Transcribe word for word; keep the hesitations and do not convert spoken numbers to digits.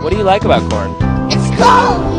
What do you like about corn? It's cold.